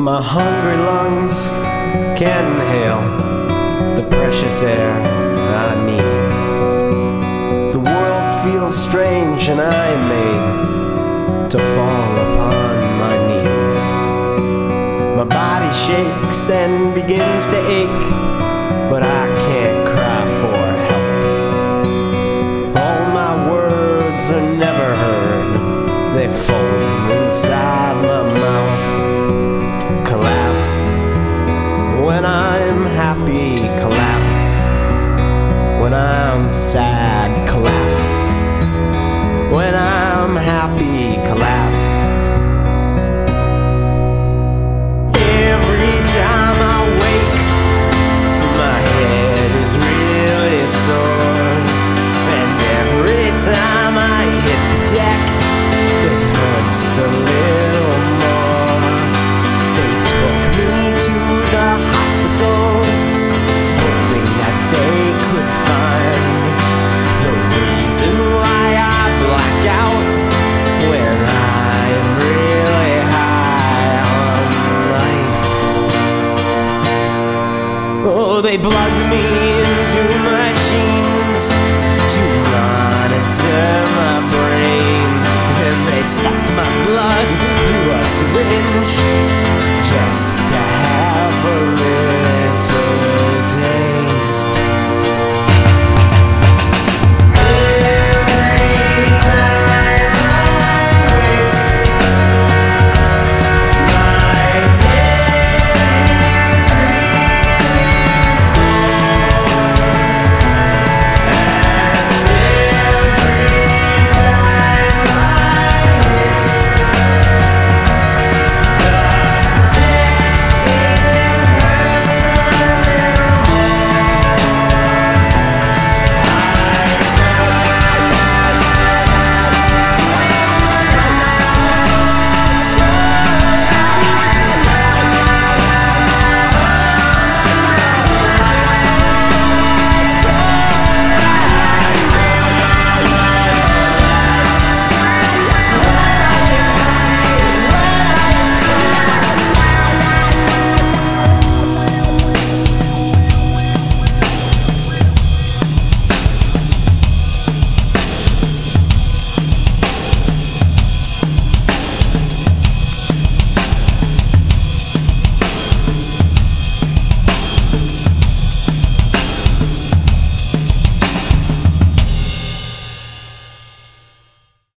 My hungry lungs can't inhale the precious air I need. The world feels strange and I am made to fall upon my knees. My body shakes and begins to ache, but I can't cry for help. All my words are never heard, they foam inside my mouth. Collapse when I'm happy, collapse when I'm sad, collapse when I'm happy, collapse. Every time I wake, my head is really sore, and every time I hit the deck, it hurts a little more. They took me to the hospital, hoping that they could find the reason why I black out when I am really high on life. Oh, they plugged me